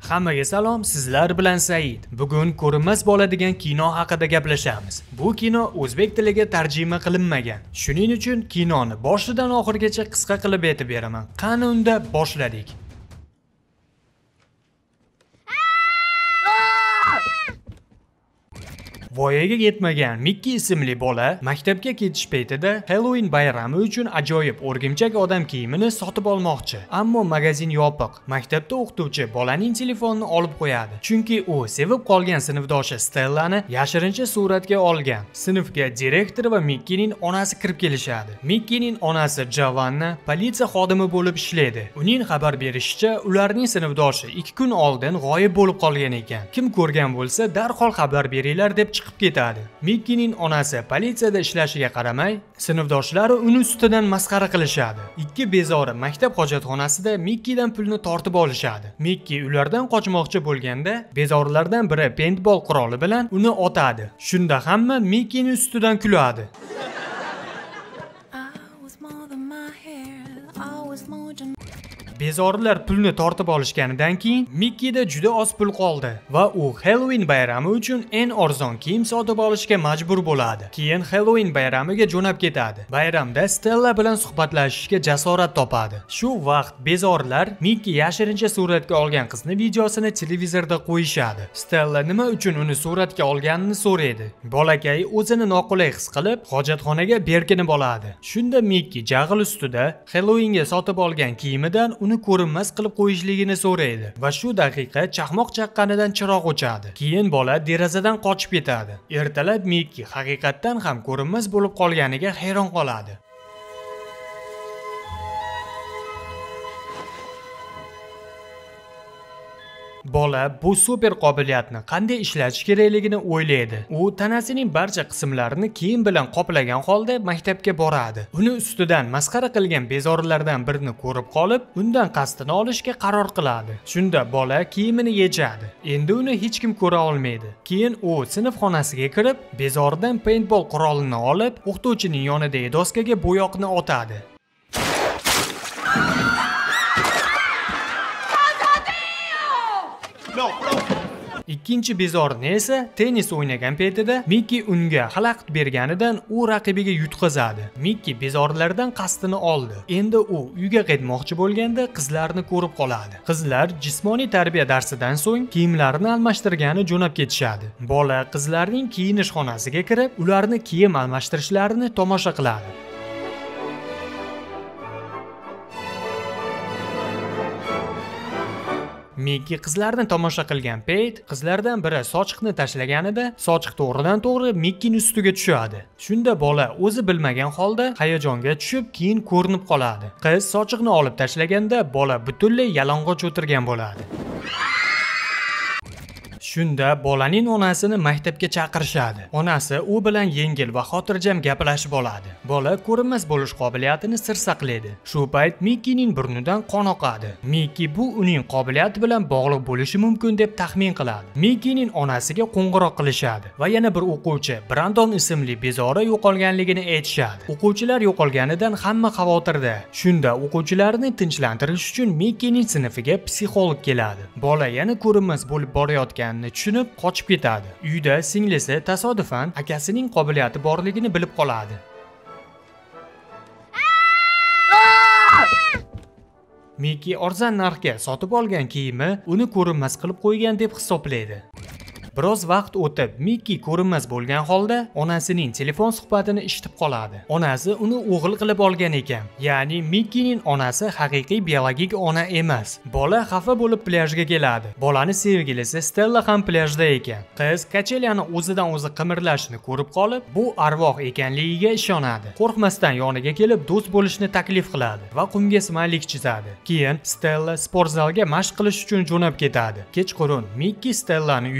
Hammaga salom, sizlar bilan Said. Bugun ko'rinmas bo'ladigan kino haqida gaplashamiz. Bu kino o'zbek tiliga tarjima qilinmagan. Shuning uchun kinoni boshidan oxirigacha qisqa qilib aytib beraman. Qani unda boshladik. Voyaga yetmagan Mickey ismli bola maktabga ketish paytida Halloween bayrami uchun ajoyib o'rgimchak odam kiyimini sotib olmoqchi. Ammo magazin yopiq. Maktabda o'qituvchi bolaning telefonini olib qo'yadi. Chunki u sevib qolgan sinfdoshi Stellani yashirincha suratga olgan. Sinfga direktor va Mickeyning onasi kirib kelishadi. Mickeyning onasi Javanna politsiya xodimi bo'lib ishlaydi. Uning xabar berishicha, ularning sinfdoshi 2 kun oldin g'oyib bo'lib qolgan ekan. Kim ko'rgan bo'lsa, darhol xabar beringlar deb chiqib ketadi. Mickeyning onasi politsiyada ishlashiga qaramay, sinfdoshlari uni ustidan masxara qilishadi. Ikki bezori maktab hojatxonasida Mickeydan pulni tortib olishadi. Mickey ulardan qochmoqchi bo'lganda, bezorilardan biri paintball quroli bilan uni otadi. Shunda hamma Mickeyning ustidan kuladi. Bezorilar pulni tortib olishganidan keyin Mickeyda juda oz pul qoldi va u Halloween bayrami uchun eng arzon kiyim sotib olishga majbur bo'ladi. Keyin Halloween bayramiga jo'nab ketadi. Bayramda Stella bilan suhbatlashishga jasorat topadi. Shu vaqt bezorilar Mickey yashirincha suratga olgan qizni videosini televizorda qo'yishadi. Stella nima uchun uni suratga olganini so'raydi. Bolakay o'zini noqulay his qilib, hojatxonaga berkinib oladi. Shunda Mickey jag'il ustida Halloweenga sotib olgan kiyimidan uni ko'rinmas qilib qo'yishligini so'raydi va shu daqiqa chaqmoq chaqqanidan chiroq o'chadi. Keyin bola derazadan qochib ketadi. Ertalab Mickey haqiqatdan ham ko'rinmas bo'lib qolganiga hayron qoladi. Bola bu super qobiliyatni qanday ishlatish kerakligini o'ylaydi. U tanasining barcha qismlarini kiyim bilan qoplagan holda maktabga boradi. Uni ustidan masxara qilgan bezorilardan birini ko'rib qolib, undan qasdini olishga qaror qiladi. Shunda bola kiyimini yechadi. Endi uni hech kim ko'ra olmaydi. Keyin u sinf xonasiga kirib, bezoridan paintball qurolini olib, o'qituvchining yonidagi doskaga bo'yoqni otadi. Ikkinchi bezorini esa tennis o'ynagan paytida Mickey unga xalaqit berganidan u raqibiga yutqazadi. Mickey bezorilardan qasdini oldi. Endi u uyga qaytmoqchi bo'lganda qizlarni ko'rib qoladi. Qizlar jismoniy tarbiya darsidan so'ng kiyimlarini almashtirgani jo'nab ketishadi. Bola qizlarning kiyinish xonasiga kirib, ularni kiyim almashtirishlarini tomosha qiladi. Mickey qizlarni tomosha qilgan payt, qizlardan biri sochiqni tashlaganida, sochiq to'g'ridan-to'g'ri Mickeyning ustiga tushadi. Shunda bola o'zi bilmagan holda hayajonga tushib, keyin ko'rinib qoladi. Qiz sochiqni olib tashlaganda, bola butunlay yalang'och o'tirgan bo'ladi. Shunda bolaning onasini maktabga chaqirishadi. Onasi u bilan yengil va xotirjam gaplashib oladi. Bola ko'rinmas bo'lish qobiliyatini sir saqlaydi. Shu payt Mickeyning burnidan qon oqadi. Mickey bu uning qobiliyati bilan bog'liq bo'lishi mumkin deb taxmin qiladi. Mickeyning onasiga qo'ng'iroq qilishadi va yana bir o'quvchi Brandon ismli bezori yo'qolganligini aytishadi. O'quvchilar yo'qolganidan hamma xavotirda. Shunda o'quvchilarni tinchlantirish uchun Mickeyning sinfiga psixolog keladi. Bola yana ko'rinmas bo'lib borayotgan tushunib qochib ketadi. Uyda singlisi tasodifan akasining qobiliyati borligini bilib qoladi. Mickey arzon narxga sotib olgan kiyimi uni ko'rinmas qilib qo'ygan deb hisoblaydi. Biroz vaqt o'tib, Mickey ko'rinmas bo'lgan holda onasining telefon suhbatini eshitib qoladi. Onasi uni o'g'il qilib olgan ekan. Ya'ni Mickeyning onasi haqiqiy biologik ona emas. Bola xafa bo'lib plyajga keladi. Bolani sevgilisi Stella ham plyajda ekan. Qiz kachelani o'zidan o'zi qimirlashini ko'rib qolib, bu arvoh ekanligiga ishonadi. Qo'rqmasdan yoniga kelib, do'st bo'lishni taklif qiladi va qumga smaylik chizadi. Keyin Stella sport zalga mashq qilish uchun jo'nab ketadi. Kechqurun Mickey Stellani uyiga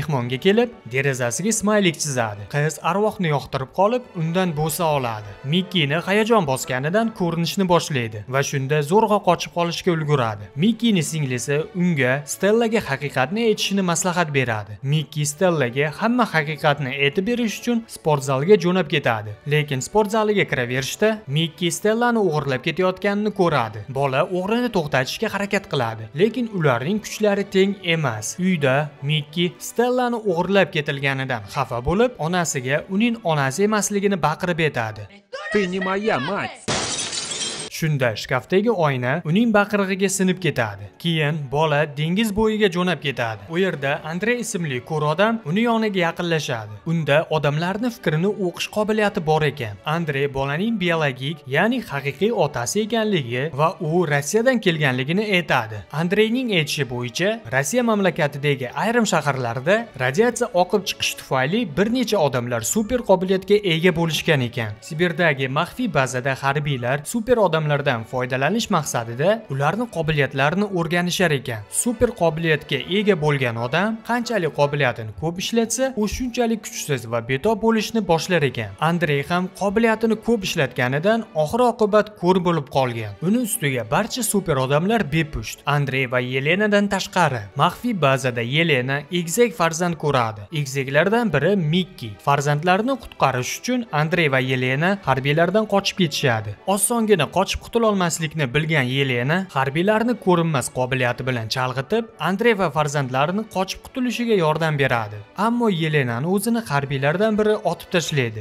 mehmonga kelib, derazasiga smaylik chizadi. Qiz arvohni yoqtirib qolib, undan bo'sa oladi. Mikkini hayajon bosganidan ko'rinishni boshlaydi va shunda zo'rg'a qochib qolishga ulguradi. Mikkining singlisi unga Stellaga haqiqatni aytishini maslahat beradi. Mikki Stellaga hamma haqiqatni aytib berish uchun sport zaliga jo'nab ketadi. Lekin sport zaliga kiraverishda Mikki Stellani o'g'irlab ketayotganini ko'radi. Bola o'g'rini to'xtatishga harakat qiladi, lekin ularning kuchlari teng emas. Uyda Mikki Stellani o'g'irlab ketilganidan xafa bo'lib, onasiga uning onasi emasligini baqirib aytadi. Ты не моя мать! Shunda shkafdagi oyna uning baqirig'iga sinib ketadi. Keyin bola dengiz bo'yiga jo'nab ketadi. U yerda Andrey ismli ko'r odam uni yoniga yaqinlashadi. Unda odamlarning fikrini o'qish qobiliyati bor ekan. Andrey bolaning biologik, ya'ni haqiqiy otasi ekanligi va u Rossiyadan kelganligini aytadi. Andreyning aytishi bo'yicha, Rossiya mamlakatidagi ayrim shaharlarda radiatsiya oqib chiqishi tufayli bir necha odamlar super qobiliyatga ega bo'lishgan ekan. Sibirdagi maxfiy bazada harbiylar super odamlardan foydalanish maqsadida ularning qobiliyatlarini o'rganishar ekan. Super qobiliyatga ega bo'lgan odam qanchalik qobiliyatini ko'p ishlatsa, u shunchalik kuchsiz va betob bo'lishni boshlar ekan. Andrey ham qobiliyatini ko'p ishlatganidan oxir-oqibat ko'r bo'lib qolgan. Uning ustiga barcha super odamlar bepusht. Andrey va Yelenadan tashqari, maxfiy bazada Yelena egizak farzand ko'radi. Egizaklardan biri Mikki. Farzandlarini qutqarish uchun Andrey va Yelena harbiylardan qochib ketishadi. Osongina qochib qutula olmaslikni bilgan Yelena harbiylarni ko'rinmas qobiliyati bilan chalg'itib, Andrey va farzandlarini qochib qutulishiga yordam beradi. Ammo Yelenani o'zini harbiylardan biri otib tashlaydi.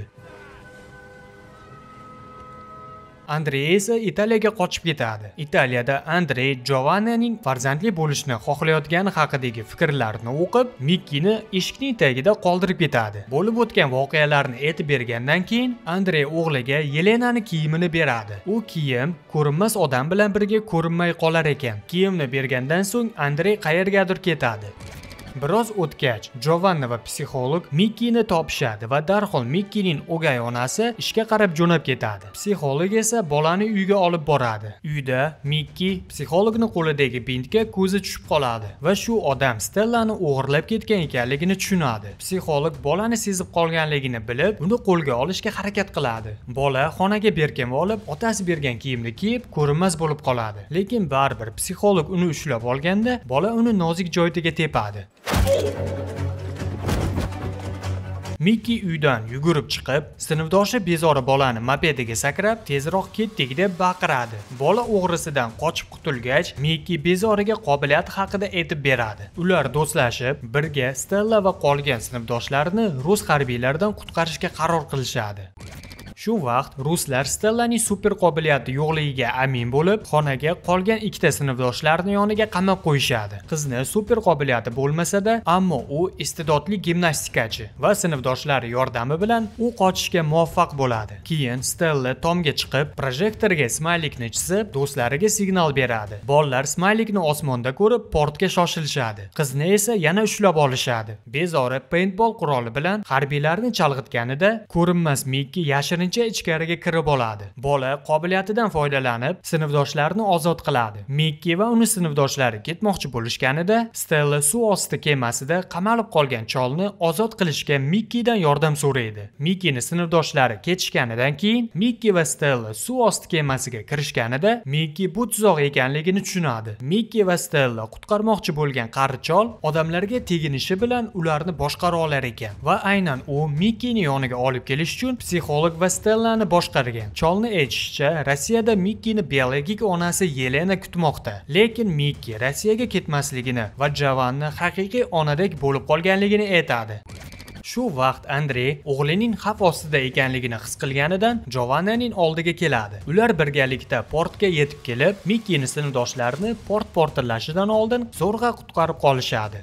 Andrey esa Italiyaga qochib ketadi. Italiyada Andrey Giovannaning farzandli bo'lishni xohlayotgani haqidagi fikrlarni o'qib, Mikkini eshikning tagida qoldirib ketadi. Bo'lib o'tgan voqealarni aytib bergandan keyin Andrey o'g'liga Yelenani kiyimini beradi. U kiyim ko'rinmas odam bilan birga ko'rinmay qolar ekan. Kiyimni bergandan so'ng Andrey qayergadir ketadi. Biroz o'tgach, Giovanna va psixolog Mikkini topishadi va darhol Mikkining o'gay onasi ishga qarab jo'nab ketadi. Psixolog esa bolani uyga olib boradi. Uyda Mikki psixologning qo'lidagi bintga ko'zi tushib qoladi va shu odam Stellani o'g'irlab ketgan ekanligini tushunadi. Psixolog bolani sezib qolganligini bilib, uni qo'lga olishga harakat qiladi. Bola xonaga berkinib olib, otasi bergan kiyimni kiyib, ko'rinmas bo'lib qoladi. Lekin baribir psixolog uni ushlab olganda, bola uni nozik joyiga tepadi. Mikki uydan yugurib chiqib, sinfdoshi bezori bolani mopediga sakrab, tezroq ketdik deb baqiradi. Bola o'g'risidan qochib qutulgach, Mikki bezoriga qobiliyati haqida aytib beradi. Ular do'stlashib, birga Stella va qolgan sinfdoshlarini rus harbiylaridan qutqarishga qaror qilishadi. Shu vaqt ruslar Stellaning super qobiliyati yo'qligiga amin bo'lib, xonaga qolgan ikkita sinfdoshlarini yoniga qamab qo'yishadi. Qizni super qobiliyati bo'lmasa-da, ammo u iste'dodli gimnastikachi va sinfdoshlari yordami bilan u qochishga muvaffaq bo'ladi. Keyin Stella tomga chiqib, projektorga smaylikni chizib, do'stlariga signal beradi. Bolalar smaylikni osmonda ko'rib, portga shoshilishadi. Qizni esa yana ushlab olishadi. Bezori paintball quroli bilan harbiylarni chalg'itganida, ko'rinmas Mikki yashirincha ichkariga kirib oladi. Bola qobiliyatidan foydalanib, sinfdoshlarini ozod qiladi. Mikki va uning sinfdoshlari ketmoqchi bo'lishganida, Stella suv osti kemasida qamalib qolgan cholni ozod qilishga Mikkidan yordam so'raydi. Mikkining sinfdoshlari ketishganidan keyin, Mikki va Stella suv osti kemasiga kirishganida, Mikki bu tuzoq ekanligini tushunadi. Mikki va Stella qutqarmoqchi bo'lgan qari chol odamlarga teginishi bilan ularni boshqara olar ekan va aynan u Mikkini yoniga olib kelish uchun psixolog va Stellani boshqargan. Cholni aytishicha, Rossiyada Mikkini biologik onasi Yelena kutmoqda. Lekin Mikki Rossiyaga ketmasligini va Giovanna haqiqiy onadek bo'lib qolganligini aytadi. Shu vaqt Andrey o'g'lining xavf ostida ekanligini his qilganidan Giovannaning oldiga keladi. Ular birgalikda portga yetib kelib, Mikkining sinfdoshlarini port portlashidan oldin zo'rg'a qutqarib qolishadi.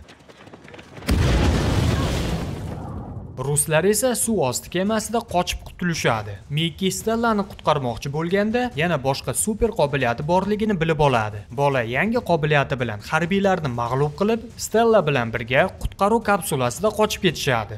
Ruslar esa suv osti kemasida qochib qutulishadi. Mikki Stellani qutqarmoqchi bo'lganda yana boshqa super qobiliyati borligini bilib oladi. Bola yangi qobiliyati bilan harbiylarni mag'lub qilib, Stella bilan birga qutqaruv kapsulasida qochib ketishadi.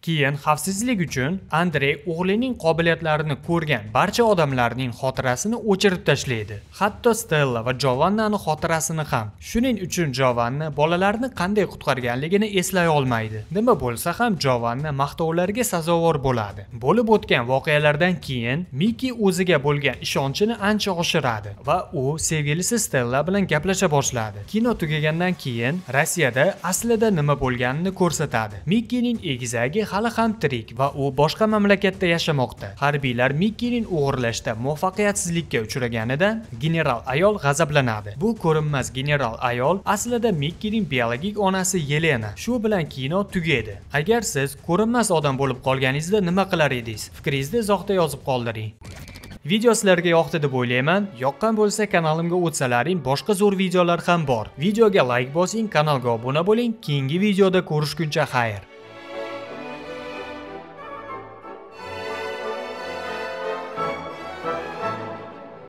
Keyin xavfsizlik uchun Andrey o'g'lining qobiliyatlarini ko'rgan barcha odamlarning xotirasini o'chirib tashlaydi. Hatto Stella va Jovannani xotirasini ham. Shuning uchun Jovanna bolalarni qanday qutqarganligini eslay olmaydi. Nima bo'lsa ham Jovanna maqtovlarga sazovor bo'ladi. Bo'lib o'tgan voqealardan keyin Miki o'ziga bo'lgan ishonchini ancha oshiradi va u sevgilisi Stella bilan gaplasha boshladi. Kino tugagandan keyin Rossiyada aslida nima bo'lganini ko'rsatadi. Mikining egizagi hali ham tirik va u boshqa mamlakatda yashamoqda. Harbiylar Mikining o'g'irlashda muvaffaqiyatsizlikka uchraganidan general ayol g'azablanadi. Bu ko'rinmas general ayol aslida Mikining biologik onasi Yelena. Shu bilan kino tugaydi. Agar siz ko'rinmas odam bo'lib qolganingizda nima qilar edingiz? Fikringizni izohda yozib qoldiring. Video sizlarga yoqdi deb o'ylayman. Yoqqan bo'lsa kanalimga o'tsalaring, boshqa zo'r videolar ham bor. Videoga like bosing, kanalga obuna bo'ling. Keyingi videoda ko'rishguncha xayr.